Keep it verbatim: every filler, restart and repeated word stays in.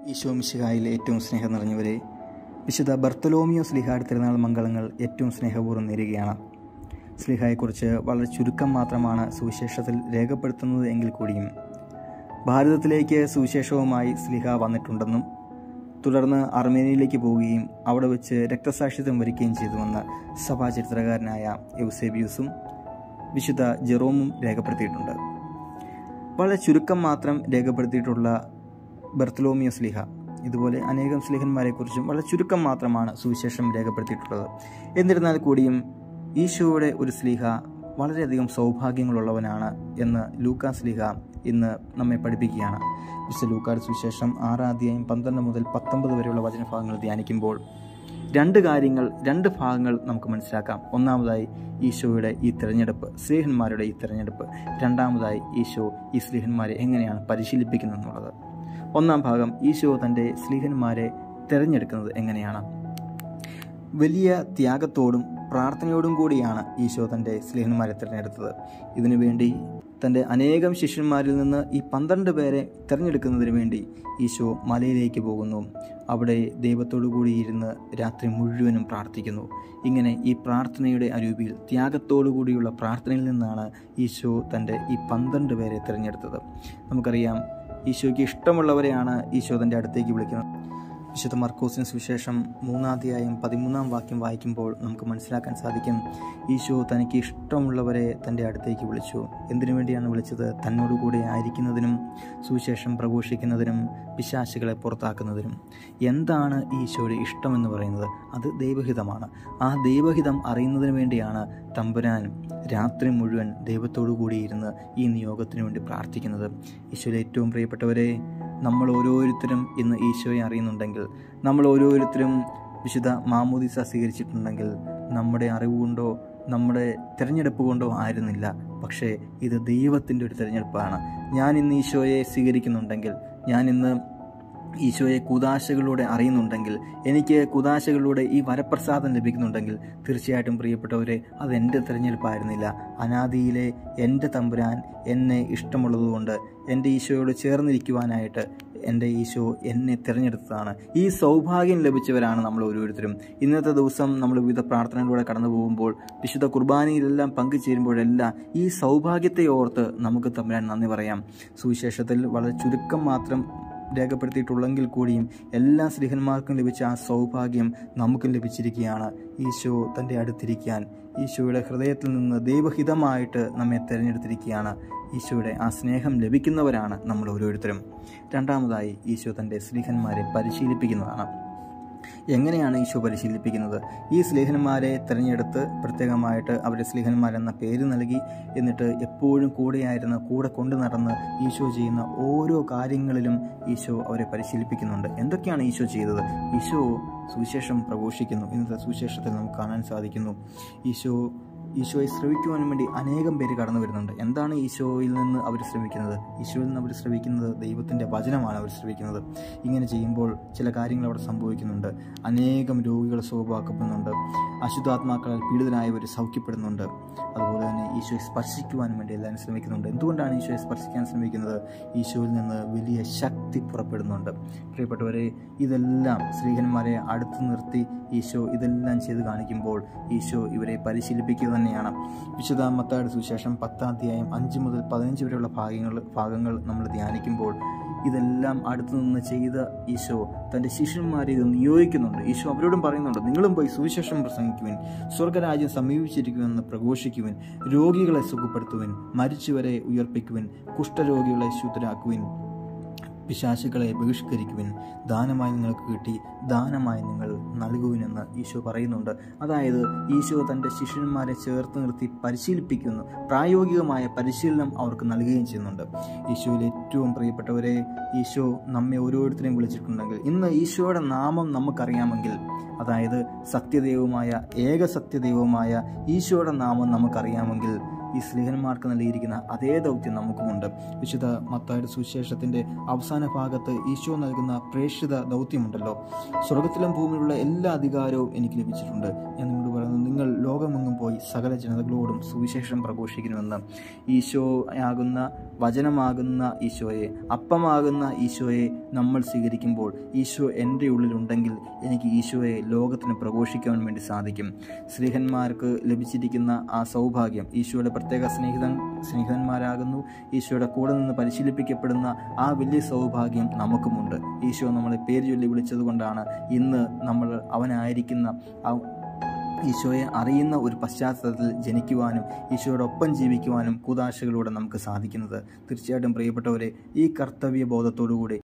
ഈശോ മിശിഹായിൽ ഏറ്റവും സ്നേഹം നിറഞ്ഞവരെ, വിശുദ്ധ ബർത്തലോമിയോ സ്ലീഹായുടെ തിരുനാൾ മംഗളങ്ങൾ ഏറ്റവും സ്നേഹപൂർവ്വം നേരുകയാണ്. സ്ലീഹായെക്കുറിച്ച് വളരെ ചുരുക്കം മാത്രമാണ് സുവിശേഷത്തിൽ രേഖപ്പെടുത്തുന്നത് എങ്കിൽ കൂടിയും ഭാരതത്തിലേക്ക് സുവിശേഷവുമായി സ്ലീഹ വന്നിട്ടുണ്ടെന്നും തുടർന്ന് അർമേനിയയിലേക്ക് പോവുകയും അവിടെ വെച്ച് രക്തസാക്ഷിത്വം വരിക്കുകയും ചെയ്തുവെന്ന് സഭാചരിത്രകാരനായ യൂസേബിയൂസും വിശുദ്ധ ജെറോമും രേഖപ്പെടുത്തിയിട്ടുണ്ട്. വളരെ ചുരുക്കം മാത്രം രേഖപ്പെടുത്തിയിട്ടുള്ള ബർത്തലോമിയോ സ്ലീഹ ഇതുപോലെ അനേകം സ്ലീഹന്മാരെക്കുറിച്ചും വളരെ ചുരുക്കം മാത്രമാണ് സുവിശേഷം രേഖപ്പെടുത്തിയിട്ടുള്ളത്. എന്നിരുന്നാൽ കൂടിയും ഈശോയുടെ ഒരു സ്ലീഹ വളരെയധികം സൗഭാഗ്യങ്ങളുള്ളവനാണ് എന്ന് ലൂക്കാ സ്ലീഹ ഇന്ന് നമ്മെ പഠിപ്പിക്കുകയാണ്. വിശുദ്ധ ലൂക്കായുടെ സുവിശേഷം ആറാം അധ്യായം പന്ത്രണ്ട് മുതൽ പത്തൊമ്പത് വരെയുള്ള വചനഭാഗങ്ങൾ ധ്യാനിക്കുമ്പോൾ രണ്ട് കാര്യങ്ങൾ രണ്ട് ഭാഗങ്ങൾ നമുക്ക് മനസ്സിലാക്കാം. ഒന്നാമതായി ഈശോയുടെ ഈ തിരഞ്ഞെടുപ്പ്, സ്ലീഹന്മാരുടെ ഈ തിരഞ്ഞെടുപ്പ്. രണ്ടാമതായി ഈശോ ഈ സ്ലീഹന്മാരെ എങ്ങനെയാണ് പരിശീലിപ്പിക്കുന്നത് എന്നുള്ളത്. ഒന്നാം ഭാഗം, ഈശോ തൻ്റെ സ്ലീഹന്മാരെ തിരഞ്ഞെടുക്കുന്നത് എങ്ങനെയാണ്. വലിയ ത്യാഗത്തോടും പ്രാർത്ഥനയോടും കൂടിയാണ് ഈശോ തൻ്റെ സ്ലീഹന്മാരെ തിരഞ്ഞെടുത്തത്. ഇതിനുവേണ്ടി തൻ്റെ അനേകം ശിഷ്യന്മാരിൽ നിന്ന് ഈ പന്ത്രണ്ട് പേരെ തിരഞ്ഞെടുക്കുന്നതിന് വേണ്ടി ഈശോ മലയിലേക്ക് പോകുന്നു. അവിടെ ദൈവത്തോടു കൂടി ഇരുന്ന് രാത്രി മുഴുവനും പ്രാർത്ഥിക്കുന്നു. ഇങ്ങനെ ഈ പ്രാർത്ഥനയുടെ അരൂപിയിൽ ത്യാഗത്തോടു കൂടിയുള്ള പ്രാർത്ഥനയിൽ നിന്നാണ് ഈശോ തൻ്റെ ഈ പന്ത്രണ്ട് പേരെ തിരഞ്ഞെടുത്തത്. നമുക്കറിയാം, ഈശോയ്ക്ക് ഇഷ്ടമുള്ളവരെയാണ് ഈശോ തൻ്റെ അടുത്തേക്ക് വിളിക്കുന്നത്. വിശുദ്ധ മർക്കോസിന് സുവിശേഷം മൂന്നാം അധ്യായം പതിമൂന്നാം വാക്യം വായിക്കുമ്പോൾ നമുക്ക് മനസ്സിലാക്കാൻ സാധിക്കും, ഈശോ തനിക്ക് ഇഷ്ടമുള്ളവരെ തൻ്റെ അടുത്തേക്ക് വിളിച്ചു. എന്തിനു വേണ്ടിയാണ് വിളിച്ചത്? തന്നോടുകൂടെ ആയിരിക്കുന്നതിനും സുവിശേഷം പ്രഘോഷിക്കുന്നതിനും പിശാചുകളെ പുറത്താക്കുന്നതിനും. എന്താണ് ഈശോയുടെ ഇഷ്ടമെന്ന് പറയുന്നത്? അത് ദൈവഹിതമാണ്. ആ ദൈവഹിതം അറിയുന്നതിന് വേണ്ടിയാണ് തമ്പുരാൻ രാത്രി മുഴുവൻ ദൈവത്തോടു കൂടിയിരുന്ന് ഈ നിയോഗത്തിന് വേണ്ടി പ്രാർത്ഥിക്കുന്നത്. ഈശോയുടെ ഏറ്റവും പ്രിയപ്പെട്ടവരെ, നമ്മൾ ഓരോരുത്തരും ഇന്ന് ഈശോയെ അറിയുന്നുണ്ടെങ്കിൽ, നമ്മൾ ഓരോരുത്തരും വിശുദ്ധ മാമോദീസ സ്വീകരിച്ചിട്ടുണ്ടെങ്കിൽ, നമ്മുടെ അറിവ് കൊണ്ടോ നമ്മുടെ തിരഞ്ഞെടുപ്പ് കൊണ്ടോ ആയിരുന്നില്ല, പക്ഷേ ഇത് ദൈവത്തിൻ്റെ ഒരു തിരഞ്ഞെടുപ്പാണ്. ഞാൻ ഇന്ന് ഈശോയെ സ്വീകരിക്കുന്നുണ്ടെങ്കിൽ, ഞാൻ ഇന്ന് ഈശോയെ കുദാശകളിലൂടെ അറിയുന്നുണ്ടെങ്കിൽ, എനിക്ക് കുദാശകളിലൂടെ ഈ വരപ്രസാദം ലഭിക്കുന്നുണ്ടെങ്കിൽ, തീർച്ചയായിട്ടും പ്രിയപ്പെട്ടവരെ, അതെൻ്റെ തിരഞ്ഞെടുപ്പായിരുന്നില്ല. അനാദിയിലെ എൻ്റെ തമ്പുരാൻ എന്നെ ഇഷ്ടമുള്ളതുകൊണ്ട് എൻ്റെ ഈശോയോട് ചേർന്നിരിക്കുവാനായിട്ട് എൻ്റെ ഈശോ എന്നെ തിരഞ്ഞെടുത്തതാണ്. ഈ സൗഭാഗ്യം ലഭിച്ചവരാണ് നമ്മൾ ഓരോരുത്തരും. ഇന്നത്തെ ദിവസം നമ്മൾ വിവിധ പ്രാർത്ഥനകളിലൂടെ കടന്നു പോകുമ്പോൾ, വിശുദ്ധ കുർബാനയിലെല്ലാം പങ്കുചേരുമ്പോഴെല്ലാം ഈ സൗഭാഗ്യത്തെ ഓർത്ത് നമുക്ക് തമ്പുരാൻ നന്ദി പറയാം. സുവിശേഷത്തിൽ വളരെ ചുരുക്കം മാത്രം രേഖപ്പെടുത്തിയിട്ടുള്ളെങ്കിൽ കൂടിയും എല്ലാ സ്ലീഹന്മാർക്കും ലഭിച്ച ആ സൗഭാഗ്യം നമുക്കും ലഭിച്ചിരിക്കുകയാണ്. ഈശോ തൻ്റെ അടുത്തിരിക്കാൻ, ഈശോയുടെ ഹൃദയത്തിൽ നിന്ന് ദൈവഹിതമായിട്ട് നമ്മെ തിരഞ്ഞെടുത്തിരിക്കുകയാണ്. ഈശോയുടെ ആ സ്നേഹം ലഭിക്കുന്നവരാണ് നമ്മൾ ഓരോരുത്തരും. രണ്ടാമതായി ഈശോ തൻ്റെ സ്ലീഹന്മാരെ പരിശീലിപ്പിക്കുന്നതാണ്. എങ്ങനെയാണ് ഈശോ പരിശീലിപ്പിക്കുന്നത്? ഈ സ്ലീഹന്മാരെ തിരഞ്ഞെടുത്ത് പ്രത്യേകമായിട്ട് അവരെ സ്ലീഹന്മാരെന്ന പേര് നൽകി, എന്നിട്ട് എപ്പോഴും കൂടെയായിരുന്ന് കൂടെ കൊണ്ടു നടന്ന് ഈശോ ചെയ്യുന്ന ഓരോ കാര്യങ്ങളിലും ഈശോ അവരെ പരിശീലിപ്പിക്കുന്നുണ്ട്. എന്തൊക്കെയാണ് ഈശോ ചെയ്തത്? ഈശോ സുവിശേഷം പ്രഘോഷിക്കുന്നു. ഇന്നത്തെ സുവിശേഷത്തിൽ നമുക്ക് കാണാൻ സാധിക്കുന്നു, ഈശോ ഈശോയെ ശ്രവിക്കുവാൻ വേണ്ടി അനേകം പേര് കടന്നു വരുന്നുണ്ട്. എന്താണ് ഈശോയിൽ നിന്ന് അവർ ശ്രമിക്കുന്നത്? ഈശോയിൽ നിന്ന് അവർ ശ്രവിക്കുന്നത് ദൈവത്തിൻ്റെ വചനമാണ് അവർ ശ്രവിക്കുന്നത്. ഇങ്ങനെ ചെയ്യുമ്പോൾ ചില കാര്യങ്ങൾ അവിടെ സംഭവിക്കുന്നുണ്ട്. അനേകം രോഗികൾ സുഖമാക്കപ്പെടുന്നുണ്ട്. അശുദ്ധാത്മാക്കളാൽ പീഡിതരായവർ സൗഖ്യപ്പെടുന്നുണ്ട്. അതുപോലെ തന്നെ ഈശോയെ സ്പർശിക്കുവാൻ വേണ്ടി എല്ലാവരും ശ്രമിക്കുന്നുണ്ട്. എന്തുകൊണ്ടാണ് ഈശോയെ സ്പർശിക്കാൻ ശ്രമിക്കുന്നത്? ഈശോയിൽ നിന്ന് വലിയ ശക്തി പുറപ്പെടുന്നുണ്ട്. പ്രിയപ്പെട്ടവരെ, ഇതെല്ലാം സ്ത്രീഹന്മാരെ അടുത്ത് നിർത്തി ഈശോ ഇതെല്ലാം ചെയ്ത് കാണിക്കുമ്പോൾ ഈശോ ഇവരെ പരിശീലിപ്പിക്കുക തന്നെയാണ്. വിശുദ്ധ മത്തായിയുടെ സുവിശേഷം പത്താം അധ്യായം അഞ്ച് മുതൽ പതിനഞ്ച് വരെയുള്ള ഭാഗങ്ങൾ ഭാഗങ്ങൾ നമ്മൾ ധ്യാനിക്കുമ്പോൾ ഇതെല്ലാം അടുത്തു നിന്ന് ചെയ്ത ഈശോ തൻ്റെ ശിഷ്യന്മാരെ ഇത് നിയോഗിക്കുന്നുണ്ട്. ഈശോ അവരോടും പറയുന്നുണ്ട്, നിങ്ങളും പോയി സുവിശേഷം പ്രസംഗിക്കുവിൻ, സ്വർഗരാജ്യം സമീപിച്ചിരിക്കുമെന്ന് പ്രഘോഷിക്കുവിൻ, രോഗികളെ സുഖപ്പെടുത്തുവിൻ, മരിച്ചവരെ ഉയർപ്പിക്കുവിൻ, കുഷ്ഠരോഗികളെ ശുദ്ധരാക്കുവിൻ, പിശാചുക്കളെ ബഹിഷ്കരിക്കുവിൻ, ദാനമായി നിങ്ങൾക്ക് കിട്ടി ദാനമായി നിങ്ങൾ നൽകുവിനെന്ന് ഈശോ പറയുന്നുണ്ട്. അതായത് ഈശോ തൻ്റെ ശിഷ്യന്മാരെ ചേർത്ത് നിർത്തി പരിശീലിപ്പിക്കുന്നു. പ്രായോഗികമായ പരിശീലനം അവർക്ക് നൽകുകയും ചെയ്യുന്നുണ്ട്. ഈശോയിൽ ഏറ്റവും പ്രിയപ്പെട്ടവരെ, ഈശോ നമ്മെ ഓരോരുത്തരെയും വിളിച്ചിട്ടുണ്ടെങ്കിൽ, ഇന്ന് ഈശോയുടെ നാമം നമുക്കറിയാമെങ്കിൽ, അതായത് സത്യദൈവമായ ഏക സത്യദൈവമായ ഈശോയുടെ നാമം നമുക്കറിയാമെങ്കിൽ, ഈ സ്ലീഹന്മാർക്ക് നൽകിയിരിക്കുന്ന അതേ ദൗത്യം നമുക്കുമുണ്ട്. വിശുദ്ധ മത്തായിയുടെ സുവിശേഷത്തിൻ്റെ അവസാന ഭാഗത്ത് ഈശോ നൽകുന്ന പ്രേക്ഷിത ദൗത്യമുണ്ടല്ലോ. സ്വർഗത്തിലും ഭൂമിയിലുള്ള എല്ലാ അധികാരവും എനിക്ക് ലഭിച്ചിട്ടുണ്ട്. ഞാൻ നിങ്ങളോട് പറയുന്നു, നിങ്ങൾ ലോകമെങ്ങും പോയി സകല ജനതകളോടും സുവിശേഷം പ്രഘോഷിക്കണമെന്ന്. ഈശോ ആകുന്ന വചനമാകുന്ന ഈശോയെ, അപ്പമാകുന്ന ഈശോയെ നമ്മൾ സ്വീകരിക്കുമ്പോൾ ഈശോ എൻ്റെ ഉള്ളിലുണ്ടെങ്കിൽ എനിക്ക് ഈശോയെ ലോകത്തിന് പ്രഘോഷിക്കാൻ വേണ്ടി സാധിക്കും. സ്നേഹന്മാർക്ക് ലഭിച്ചിരിക്കുന്ന ആ സൗഭാഗ്യം, ഈശോയുടെ പ്രത്യേക സ്നേഹിതൻ സ്നേഹിതന്മാരാകുന്നു, ഈശോയുടെ കൂടെ നിന്ന് പരിശീലിപ്പിക്കപ്പെടുന്ന ആ വലിയ സൗഭാഗ്യം നമുക്കുമുണ്ട്. ഈശോ നമ്മളെ പേര് ചൊല്ലി വിളിച്ചതുകൊണ്ടാണ് ഇന്ന് നമ്മൾ അവനായിരിക്കുന്ന ആ ഈശോയെ അറിയുന്ന ഒരു പശ്ചാത്തലത്തിൽ ജനിക്കുവാനും ഈശോയോടൊപ്പം ജീവിക്കുവാനും കൂദാശകളിലൂടെ നമുക്ക് സാധിക്കുന്നത്. തീർച്ചയായിട്ടും പ്രിയപ്പെട്ടവരെ, ഈ കർത്തവ്യ ബോധത്തോടുകൂടി